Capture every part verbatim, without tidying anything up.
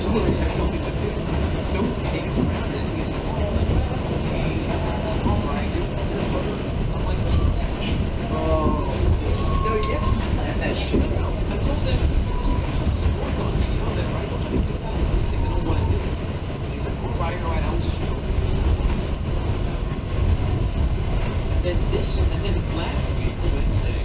already have something to do. Don't take us around it. He's like, oh, okay, all right. I'm like, oh, no, you have to slap that shit. No, I told them, some work on it, you know that, right? Don't try to do anything they don't want to do. And he's like, all right, all right, I was just joking. And then this, and then last week, Wednesday,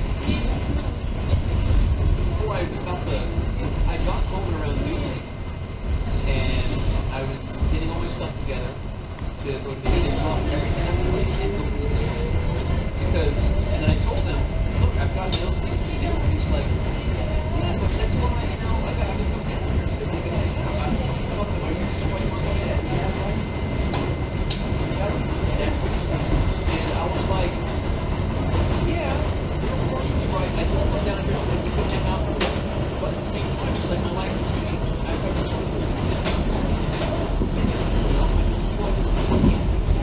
before I was about to, I got home around noon, and I was getting all my stuff together to go to the meeting, drop everything on the plate, and go to the meeting. Because, and then I told them, look, I've got no things to do. And he's like, yeah, but that's why, you know, I got to come down here to the meeting. I'm talking about you, so what's going on? And I was like, yeah, you're unfortunately right. I don't come down here so that we can check out. But at the same time, it's like my life has changed. I've got so many things to do. You know, I can see all this thing here.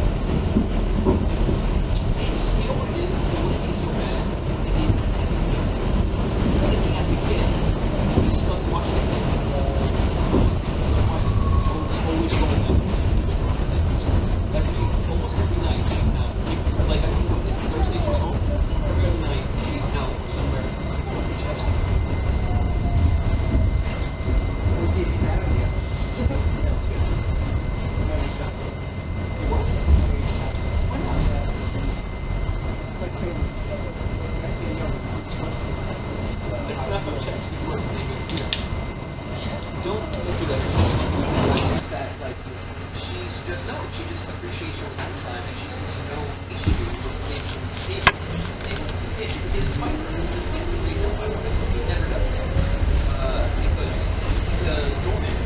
It's, you know what it is? It wouldn't be so bad if he, if he has the kid. He's stuck watching the kid all the time. His wife is always going up. Every, almost every night she's out. Like, I think it's Thursday she's home. Every other night she's out somewhere. What's the chest? That's not how chest works. Don't look at that. It's that, like, she's just, no, she just appreciates her own time and she sees no issue with making it. Because he's a fighter. He never does that. Uh, because he's a doorman.